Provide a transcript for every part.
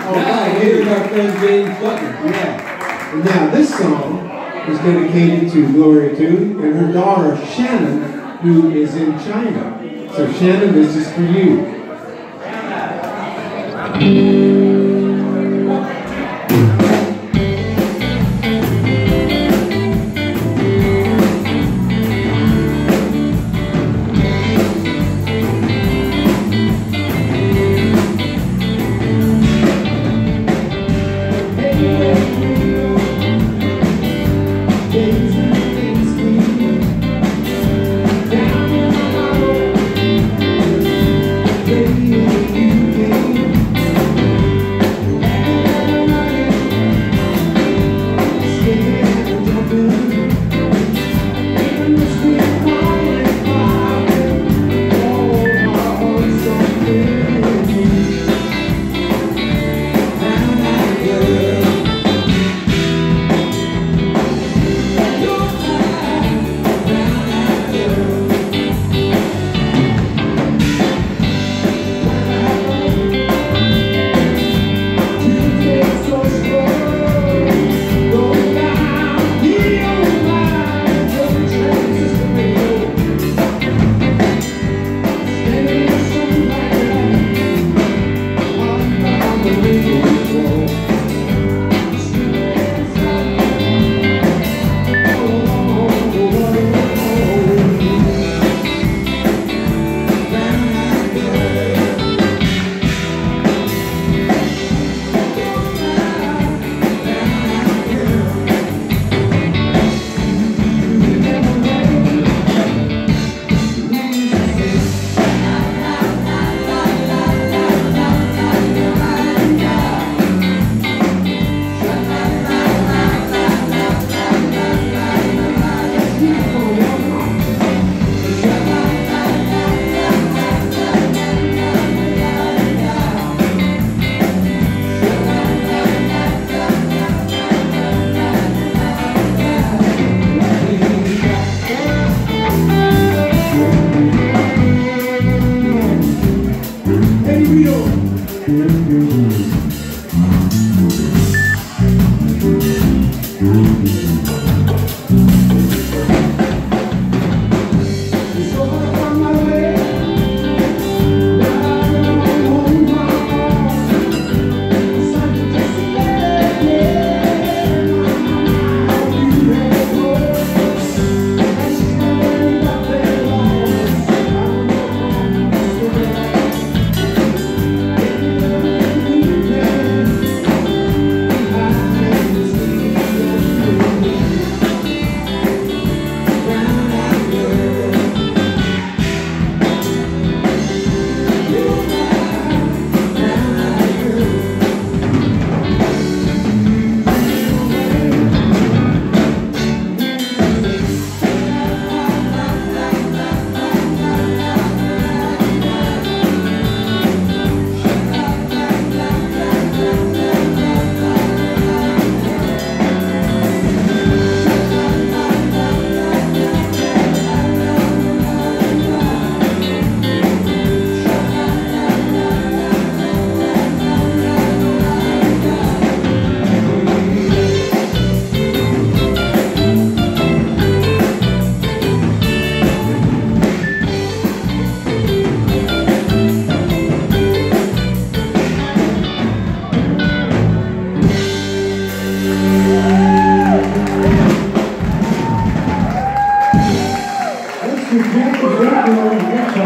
All right, here's our friend James Butler. Yeah. And now this song is dedicated to Gloria Toon and her daughter Shannon, who is in China. So Shannon, this is for you.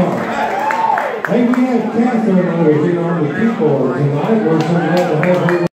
Hey, we have Catherine over here on the keyboard tonight. We're so glad to have her.